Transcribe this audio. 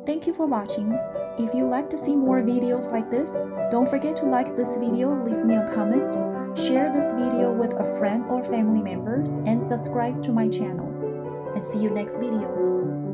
Thank you for watching. If you'd like to see more videos like this, don't forget to like this video, leave me a comment, share this video with a friend or family members, and subscribe to my channel. And see you next videos.